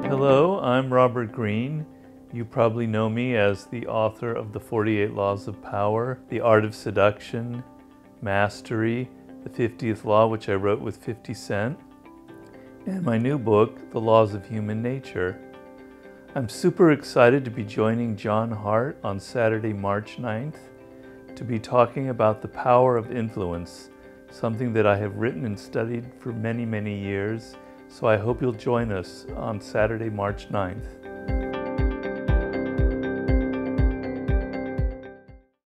Hello, I'm Robert Greene. You probably know me as the author of The 48 Laws of Power, The Art of Seduction, Mastery, The 50th Law, which I wrote with 50 Cent, and my new book, The Laws of Human Nature. I'm super excited to be joining John Hart on Saturday, March 9th, to be talking about the power of influence, something that I have written and studied for many, many years. So I hope you'll join us on Saturday, March 9th.